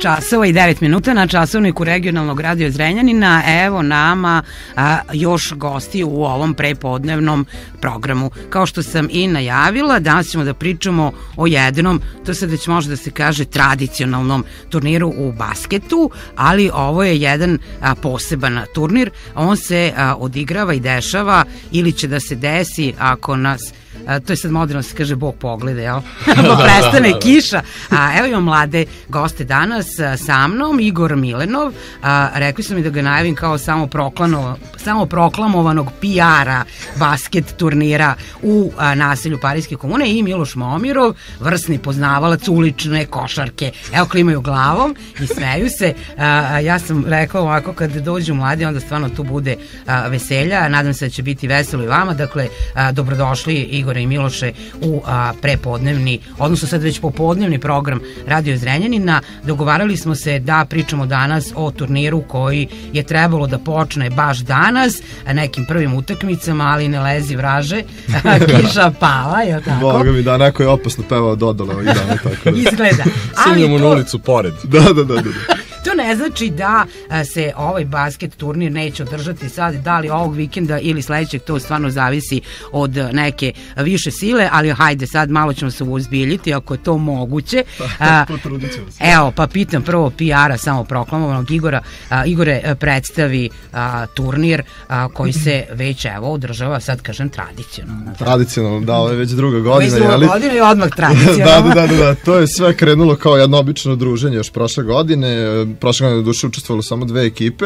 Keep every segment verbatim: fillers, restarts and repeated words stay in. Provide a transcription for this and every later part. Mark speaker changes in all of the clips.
Speaker 1: časova i devet minuta na časovniku regionalnog radio Zrenjanina. Evo nama a, još gosti u ovom prepodnevnom programu. Kao što sam i najavila, danas ćemo da pričamo o jednom, to sad već može da se kaže tradicionalnom turniru u basketu, ali ovo je jedan a, poseban turnir. On se a, odigrava i dešava ili će da se desi ako nas A, to je sad moderno se kaže Bog pogleda, jel? Pa prestane kiša. A, evo imam mlade goste danas a, sa mnom, Igor Milenov. A, rekli su mi da ga najavim kao samo, samo proklamovanog P R-a basket turnira u a, naselju Parijske komune i Miloš Momirov, vrsni poznavalac ulične košarke. Evo klimaju glavom i smeju se. A, ja sam rekao ovako, kad dođu mladi, onda stvarno tu bude a, veselja. Nadam se da će biti veselo i vama. Dakle, a, dobrodošli Igor i Miloše u a, prepodnevni, odnosno sad već popodnevni program Radio Zrenjanina. Dogovarali smo se da pričamo danas o turniru koji je trebalo da počne baš danas, nekim prvim utakmicama, ali ne lezi vraže, kiša pala, je li tako?
Speaker 2: Boga mi da, neko je opasno pevao dodole ovih dana, tako da.
Speaker 1: Izgleda.
Speaker 3: Sumnjamo na ulicu pored.
Speaker 2: Da, da, da, da.
Speaker 1: To ne znači da se ovaj basket turnir neće održati sad, da li ovog vikenda ili sledećeg, to stvarno zavisi od neke više sile, ali hajde sad malo ćemo se uzbiljiti ako je to moguće.
Speaker 2: Pa, potrudit ćemo se.
Speaker 1: Evo, pa pitam prvo P R-a samo proklamovanog Igora. A, Igore, predstavi a, turnir a, koji se već evo održava, sad kažem tradicionalno.
Speaker 2: Tradicionalno, da, ovo je već druga godina.
Speaker 1: Već druga
Speaker 2: jeli?
Speaker 1: godina i odmah tradicionalno.
Speaker 2: da, da, da, da, to je sve krenulo kao jedno obično druženje još prošle godine. Prošle godine duše učestvovalo samo dve ekipe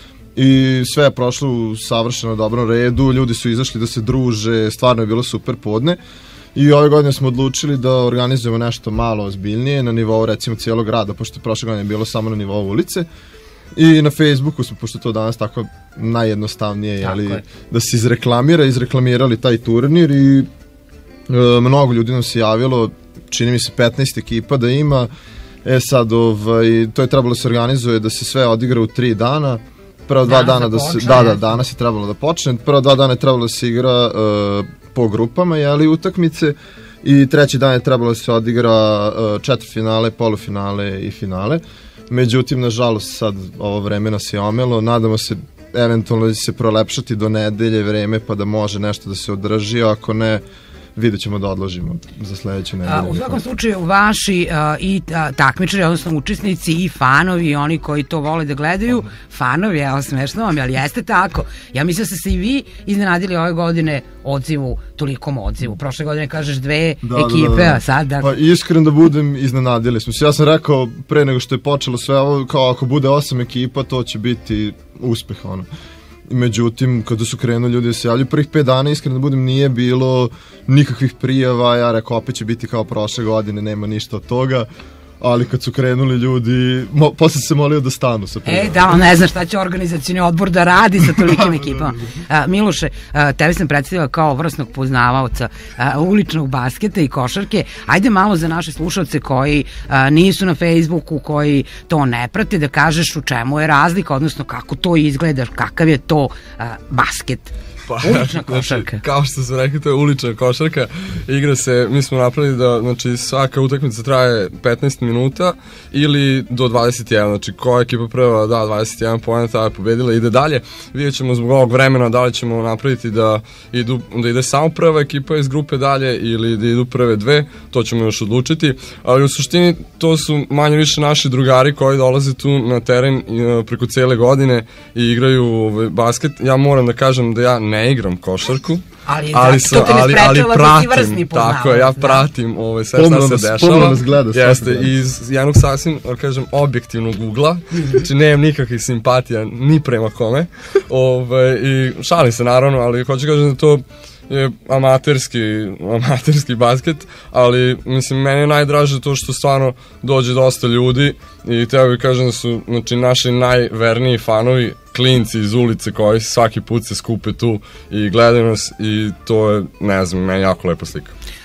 Speaker 2: i sve je prošlo u savršeno dobrom redu, ljudi su izašli da se druže, stvarno je bilo super podne i ove godine smo odlučili da organizujemo nešto malo ozbiljnije na nivou recimo cijelog grada, pošto prošle godine je bilo samo na nivou ulice i na Facebooku smo, pošto to danas tako najjednostavnije je, ali da se izreklamira, izreklamirali taj turnir i e, mnogo ljudi nam se javilo, čini mi se petnaest ekipa da ima. E sad, ovaj, to je trebalo da se organizuje da se sve odigra u tri dana. Prva dva dana da se, da, da, danas je trebalo da počne. Prva dva dana je trebalo da se igra uh, po grupama, jeli, utakmice. I treći dan je trebalo da se odigra uh, četvrtfinale, polufinale i finale. Međutim, nažalost, sad ovo vreme nas je omelo. Nadamo se eventualno da će se prolepšati do nedelje vreme pa da može nešto da se održi, ako ne, vidjet ćemo da odložimo za sledeću nedelju.
Speaker 1: U svakom slučaju vaši a, i a, takmičari, odnosno učesnici i fanovi i oni koji to vole da gledaju, uh -huh. fanovi, evo smešno vam, ali jeste tako. Ja mislim da ste se i vi iznenadili ove godine odzivu, tolikom odzivu. Prošle godine kažeš dve da, ekipe, da, da, da. a sad... Da...
Speaker 2: Pa iskreno da budem, iznenadili smo se. Ja sam rekao pre nego što je počelo sve ovo, kao ako bude osam ekipa, to će biti uspeh, ono. Međutim, kada su krenuli ljudi da se javljaju, prvih pet dana, iskreno da budem, nije bilo nikakvih prijava, ja rekao opet će biti kao prošle godine, nema ništa od toga, ali kad su krenuli ljudi, mo, posle se molio da stanu sa prijavom.
Speaker 1: E, da, on ne zna šta će organizacioni odbor da radi sa tolikim ekipama. A, Miloše, a, tebe sam predstavila kao vrsnog poznavaoca a, uličnog basketa i košarke. Ajde malo za naše slušalce koji a, nisu na Facebooku, koji to ne prate, da kažeš u čemu je razlika, odnosno kako to izgleda, kakav je to a, basket.
Speaker 3: Pa,
Speaker 1: ulična košarka.
Speaker 3: Znači, kao što sam rekao, to je ulična košarka. Igra se, mi smo napravili da, znači, svaka utakmica traje petnaest minuta ili do dvadeset jedan. Znači, koja ekipa prva da dvadeset jedan poena, ta je pobedila i ide dalje. Vidjet ćemo zbog ovog vremena da li ćemo napraviti da, idu, da ide samo prva ekipa iz grupe dalje ili da idu prve dve, to ćemo još odlučiti. Ali u suštini to su manje više naši drugari koji dolaze tu na teren preko cele godine i igraju ovaj, basket. Ja moram da kažem da ja ne igram košarku,
Speaker 1: ali,
Speaker 3: ali,
Speaker 1: da, to te ne
Speaker 3: ali, ali pratim, tako je, ja
Speaker 1: da.
Speaker 3: pratim ove, sve šta se dešava.
Speaker 2: Pomno nas gleda.
Speaker 3: Jeste, iz jednog sasvim, kažem, objektivnog ugla, znači nemam nikakvih simpatija ni prema kome, ove, i šalim se naravno, ali hoću kažem da to je amaterski, amaterski basket, ali mislim, meni je najdraže to što stvarno dođe dosta ljudi i treba bih kažem da su, znači, naši najverniji fanovi klinci iz ulice koji svaki put se skupe tu i gledaju nas i to je, ne znam, meni jako lepa slika.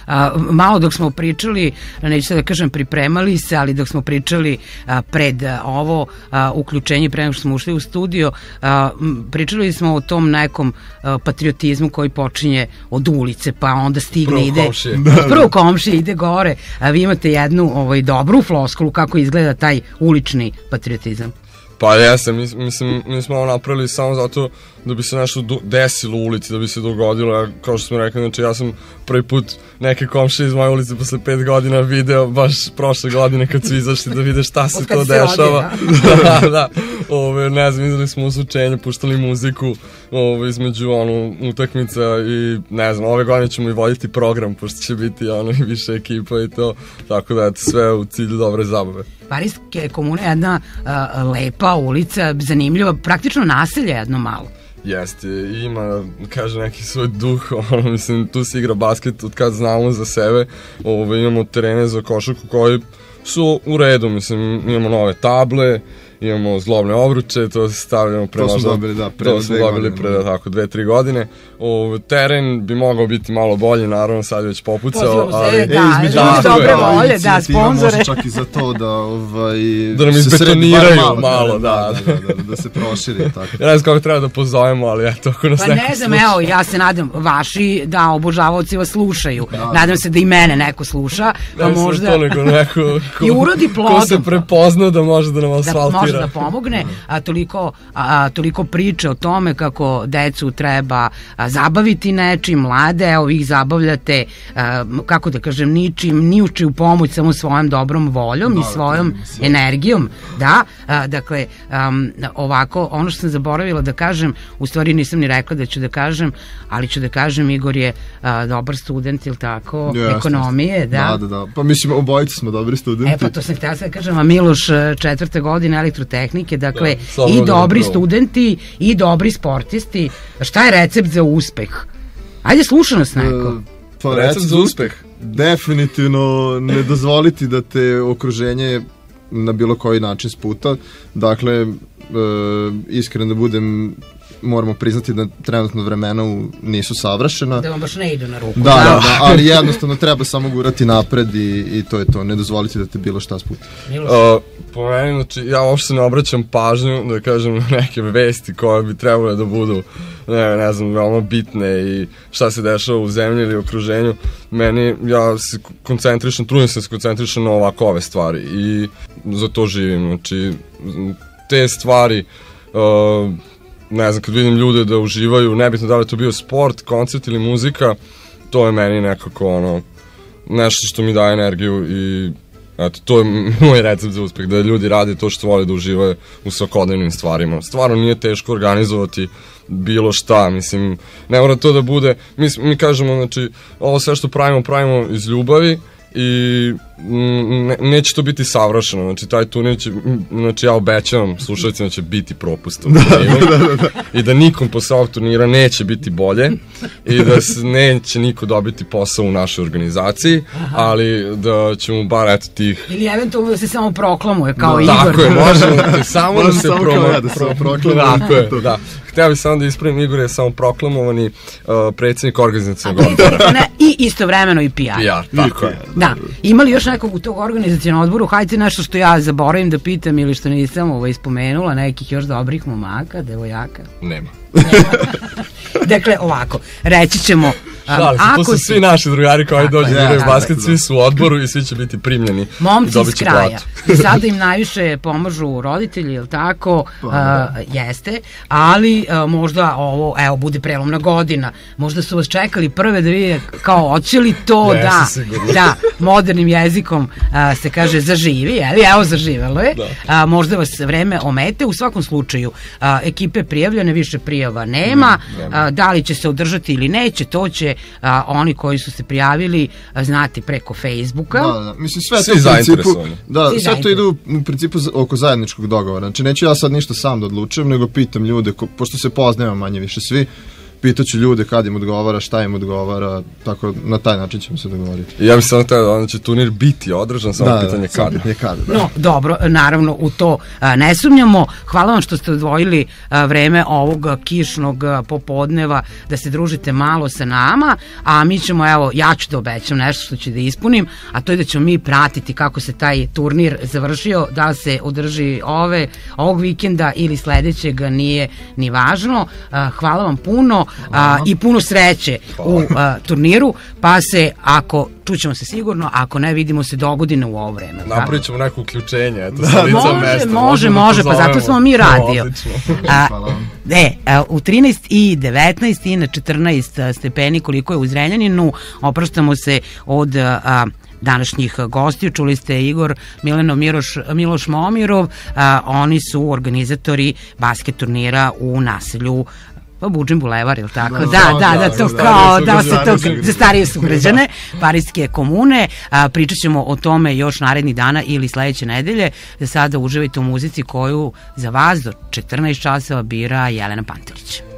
Speaker 1: a, malo dok smo pričali, neću sad da kažem pripremali se, ali dok smo pričali a, pred a, ovo a, uključenje, pre nego što smo ušli u studio, a, m, pričali smo o tom nekom a, patriotizmu koji počinje od ulice, pa onda stigne,
Speaker 3: prvo
Speaker 1: ide
Speaker 3: komšije.
Speaker 1: prvo komšije, ide gore, a vi imate jednu ovaj, dobru floskulu kako izgleda taj ulični patriotizam.
Speaker 3: Pa jesam, mis, mislim, mi smo ovo napravili samo zato da bi se nešto do, desilo u ulici, da bi se dogodilo, ja, kao što smo rekli, znači ja sam prvi put neke komšije iz moje ulice posle pet godina video, baš prošle godine kad su izašli da vide šta se to dešava. da, da, ove, ne znam, izdali smo uslučenje, puštali muziku ove, između ono, utakmica i ne znam, ove godine ćemo i voditi program, pošto će biti ono, i više ekipa i to, tako da eto, sve u cilju dobre zabave.
Speaker 1: Parijske komune je jedna a, lepa ulica, zanimljiva, praktično naselje jedno malo.
Speaker 3: Jeste, ima, kaže, neki svoj duh, ono, mislim, tu se igra basket od kad znamo za sebe, ovo, imamo terene za košarku koji su u redu, mislim, imamo nove table, imamo zglobne obruče, to stavljamo pre
Speaker 2: to
Speaker 3: možda,
Speaker 2: smo dobili, da, pre
Speaker 3: to smo dobili pre, da, tako, dve, tri godine. O, teren bi mogao biti malo bolji, naravno, sad je već popucao, ali...
Speaker 1: Se, da, e, da, dobre volje, da, sponzore.
Speaker 2: Može čak i za to da, ovaj,
Speaker 3: da nam izbetoniraju malo, malo, da,
Speaker 2: da, da, da, da se proširi, tako.
Speaker 3: Ja ne znam kako treba da pozovemo, ali eto, ako nas
Speaker 1: pa
Speaker 3: neko
Speaker 1: ne znam,
Speaker 3: sluša.
Speaker 1: evo, ja se nadam, vaši, da, obožavaoci vas slušaju. Da, nadam se da i mene neko sluša, pa
Speaker 3: ne
Speaker 1: možda...
Speaker 3: to nego neko ko,
Speaker 1: i urodi plodom.
Speaker 3: Ko se prepozna da može da nam asfaltira.
Speaker 1: Da može da pomogne, a toliko, a, toliko priče o tome kako decu treba a, zabaviti nečim, mlade, evo vi ih zabavljate, a, kako da kažem, ničim, ni u čiju pomoć, samo svojom dobrom voljom da, i svojom da, energijom, da, a, dakle, um, ovako, ono što sam zaboravila da kažem, u stvari nisam ni rekla da ću da kažem, ali ću da kažem, Igor je a, dobar student, ili tako,
Speaker 2: ja,
Speaker 1: ekonomije, da.
Speaker 2: Da, da, da, pa mislim, obojice smo dobri studenti.
Speaker 1: E pa to sam htjela da kažem, a Miloš četvrte godine elektrotehnike, dakle,
Speaker 3: da,
Speaker 1: i dobri studenti i dobri sportisti. Šta je recept za uspeh? Ajde, sluša nas neko.
Speaker 2: E, pa recept za uspeh? Definitivno ne dozvoliti da te okruženje na bilo koji način sputa. Dakle, e, iskreno da budem, moramo priznati da trenutno vremena nisu savršena.
Speaker 1: Da vam baš ne idu na ruku.
Speaker 2: Da, da, da, ali jednostavno treba samo gurati napred i, i to je to. Ne dozvoliti da te bilo šta sputi.
Speaker 3: Uh, po meni, znači, ja uopšte ne obraćam pažnju, da kažem, neke vesti koje bi trebale da budu, ne, ne znam, veoma bitne i šta se dešava u zemlji ili okruženju. Meni, ja se koncentrišem, trudim se se koncentrišem na ovako ove stvari i za to živim. Znači, te stvari... Uh, ne znam, kad vidim ljude da uživaju, nebitno da li je to bio sport, koncert ili muzika, to je meni nekako ono, nešto što mi daje energiju i eto, to je moj recept za uspeh, da ljudi rade to što vole da uživaju u svakodnevnim stvarima. Stvarno nije teško organizovati bilo šta, mislim, ne mora to da bude, mi, mi kažemo, znači, ovo sve što pravimo, pravimo iz ljubavi, i ne, neće to biti savršeno, znači taj turnir će, znači ja obećavam slušalcima da će biti propust u turniru da, da, da. I da nikom posle ovog turnira neće biti bolje i da se neće niko dobiti posao u našoj organizaciji. Aha. Ali da ćemo bar eto tih...
Speaker 1: Ili eventualno da se samo proklamuje kao da,
Speaker 3: Igor.
Speaker 1: Tako
Speaker 3: je, možemo samo da se
Speaker 2: samo
Speaker 3: promo...
Speaker 2: ja da se proklamuje.
Speaker 3: Tako je, da. Htio bih samo da ispravim, Igor je samo proklamovani uh, predsjednik organizacionog odbora.
Speaker 1: Ne, i istovremeno i P R.
Speaker 3: P R, tako je.
Speaker 1: Da, imali još nekog u tog organizacionog odboru, hajte nešto što ja zaboravim da pitam ili što nisam ovaj, spomenula, nekih još dobrih momaka, devojaka?
Speaker 3: Nema.
Speaker 1: Nema. Dakle, ovako, reći ćemo...
Speaker 3: Šalim se, to su si... svi naši drugari koji dođu da igraju basket, svi su u odboru i svi će biti primljeni.
Speaker 1: Momci iz kraja. I sada im najviše pomažu roditelji, ili tako, uh, jeste, ali uh, možda ovo, evo, bude prelomna godina. Možda su vas čekali prve da vidje kao hoće li to da, da, modernim jezikom uh, se kaže zaživi, jeli, evo zaživelo je. Da. Uh, možda vas vreme omete, u svakom slučaju uh, ekipe prijavljene, više prijava nema, ne, nema. Uh, da li će se održati ili neće, to će A, oni koji su se prijavili a, znati preko Facebooka.
Speaker 2: Da, da, mislim sve to u principu, da, Svi sve to ide u, u principu oko zajedničkog dogovora. Znači neću ja sad ništa sam da odlučujem, nego pitam ljude, ko, pošto se poznajemo manje više svi, pitaću ljude kad im odgovara, šta im odgovara, tako na taj način ćemo se dogovoriti.
Speaker 3: Ja bih samo teo da onda će turnir biti održan, samo
Speaker 2: da,
Speaker 3: pitanje
Speaker 2: da,
Speaker 3: kada.
Speaker 2: Pitanje kada da.
Speaker 1: No, dobro, naravno u to a, ne sumnjamo. Hvala vam što ste odvojili a, vreme ovog kišnog a, popodneva da se družite malo sa nama, a mi ćemo, evo, ja ću da obećam nešto što ću da ispunim, a to je da ćemo mi pratiti kako se taj turnir završio, da se održi ove, ovog vikenda ili sledećeg, nije ni važno. A, hvala vam puno a, i puno sreće u a, turniru, pa se, ako čućemo se sigurno, ako ne, vidimo se dogodine u ovo vreme.
Speaker 3: Napravit ćemo neko uključenje, eto,
Speaker 2: da,
Speaker 3: sa lica
Speaker 1: može,
Speaker 3: mesta.
Speaker 1: Može, može, pa zato smo mi radio. A, e, a, u trinaest i devetnaest i na četrnaest stepeni koliko je u Zrenjaninu, opraštamo se od a, današnjih gostiju. Čuli ste Igor Milenov, Miroš, Miloš Momirov, a, oni su organizatori basket turnira u naselju pa Budžin bulevar, ili tako? Da, da, da, da, to kao, da se to za starije sugrađane, Parijske komune. A, pričat ćemo o tome još narednih dana ili sledeće nedelje. Za sada uživajte u muzici koju za vas do četrnaest časova bira Jelena Panterić.